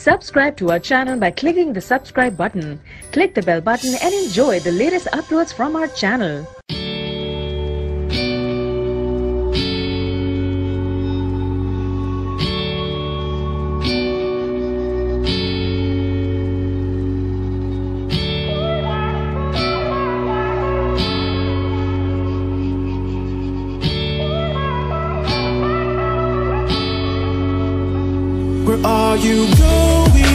Subscribe to our channel by clicking the subscribe button. Click the bell button and enjoy the latest uploads from our channel. Where are you going?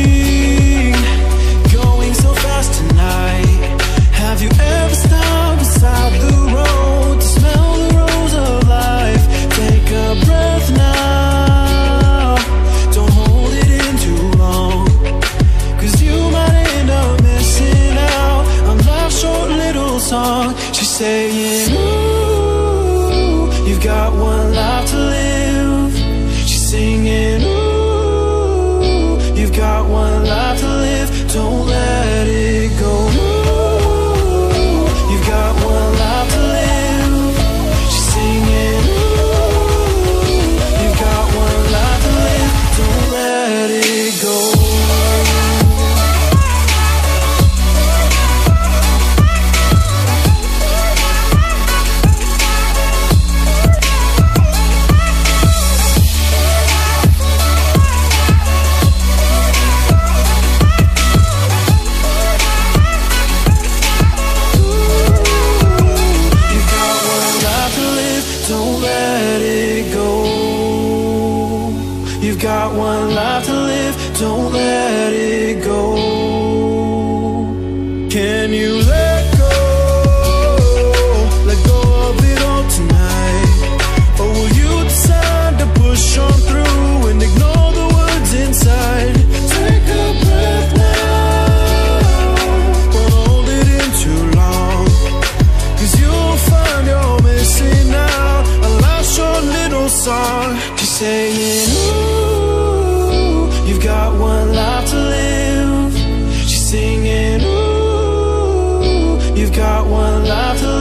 Going so fast tonight. Have you ever stopped beside the road to smell the rose of life? Take a breath now. Don't hold it in too long, 'cause you might end up missing out on life's short little song. She's saying, ooh, you've got one life to live. She's singing, ooh, you've got one life to live, don't let it go. Ooh, you've got one life to live. She's singing, ooh, you've got one life to live, don't let it go. You've got one life to live, don't let it go. Can you let go of it all tonight? Or will you decide to push on through and ignore the words inside? Take a breath now, don't hold it in too long, 'cause you'll find you're missing out a life's short little song. She's saying, ooh, you've got one life to live. She's singing, ooh, you've got one life to live.